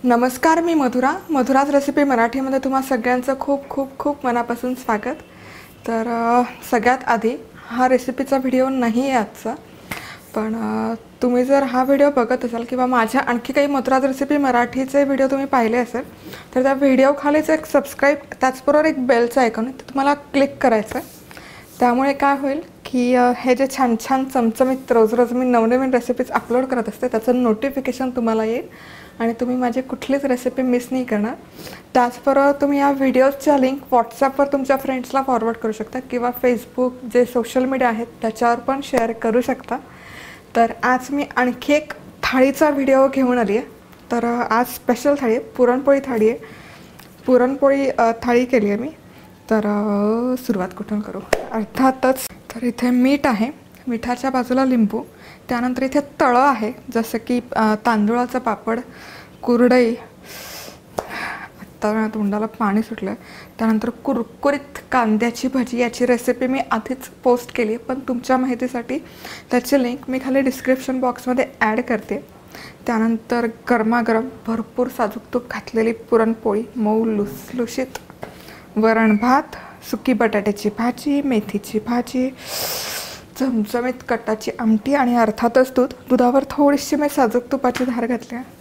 नमस्कार, मी मधुराज रेसिपी मराठीमध्ये तुम्हा सगळ्यांचं खूप खूप खूप मनापासून स्वागत। तर सगळ्यात आधी हा रेसिपीचा व्हिडिओ नाही आहे आजचा, पण तुम्ही जर हा व्हिडिओ बघत असाल किंवा माझ्या आणखी काही मधुराज रेसिपी मराठीचे व्हिडिओ तुम्ही पाहिले असेल तर त्या व्हिडिओ खालीच एक सबस्क्राइब त्याचबरोबर एक बेलचं आयकॉन आहे, ते तुम्हाला क्लिक करायचं आहे। त्यामुळे काय होईल की हे जे छान छान चमचमीत रोज रोज मी नवनवीन रेसिपीज अपलोड करत असते त्याचं नोटिफिकेशन तुम्हाला येईल आणि तुम्ही माझी कुठलीच रेसिपी मिस नाही करणार। त्याचबरोबर तुम्ही या व्हिडिओजच्या लिंक व्हॉट्सॲपवर तुमच्या फ्रेंड्सला फॉरवर्ड करू शकता किंवा फेसबुक जे सोशल मीडिया आहेत त्याच्यावर पण शेअर करू शकता। तर आज मी आणखी एक थाळीचा व्हिडिओ घेऊन आली आहे। तर आज स्पेशल थाळी आहे, पुरणपोळी थाळी आहे। पुरणपोळी थाळी केली आहे मी। तर सुरुवात कुठून करू? अर्थातच तर इथे मीठ आहे, मिठाच्या बाजूला लिंबू, त्यानंतर इथे तळं आहे जसं की तांदूळाचं पापड, कुरडई, आता तोंडाला पाणी सुटलं। त्यानंतर कुरकुरीत कांद्याची भजी, याची रेसिपी मी आधीच पोस्ट केली आहे, पण तुमच्या माहितीसाठी त्याची लिंक मी खाली डिस्क्रिप्शन बॉक्समध्ये ॲड करते। त्यानंतर गरमागरम भरपूर साजूक तूप घातलेली पुरणपोळी, मऊ लुसलुशीत वरण भात, सुकी बटाट्याची भाजी, मेथीची भाजी, चमचमीत कटाची आमटी आणि अर्थातच दुधावर थोडीशी मी साजूक तुपाची धार घातली आहे।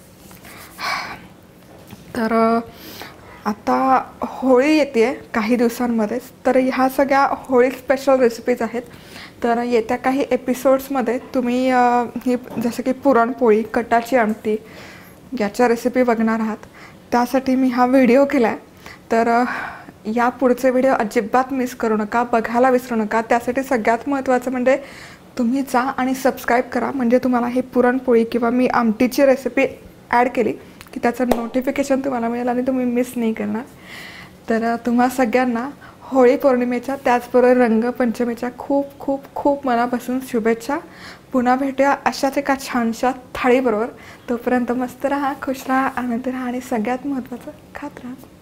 तर आता होळी येते काही दिवसांमध्येच, तर ह्या सगळ्या होळी स्पेशल रेसिपीज आहेत। तर येत्या काही एपिसोड्समध्ये तुम्ही ही जसं की पुरणपोळी, कटाची आमटी याच्या रेसिपी बघणार आहात। त्यासाठी मी हा व्हिडिओ केला आहे। तर या पुढचे व्हिडिओ अजिबात मिस करू नका, बघायला विसरू नका। त्यासाठी सगळ्यात महत्त्वाचं म्हणजे तुम्ही जा आणि सबस्क्राईब करा, म्हणजे तुम्हाला ही पुरणपोळी किंवा मी आमटीची रेसिपी ॲड केली की त्याचं नोटिफिकेशन तुम्हाला मिळेल आणि तुम्ही मिस नाही करणार। तर तुम्हा सगळ्यांना होळी पौर्णिमेच्या त्याचबरोबर रंगपंचमीच्या खूप खूप खूप मनापासून शुभेच्छा। पुन्हा भेटूया अशाच एका छानशा थाळीबरोबर। तोपर्यंत मस्त राहा, खुश राहा, आनंदी राहा आणि सगळ्यात महत्त्वाचं खात राहा।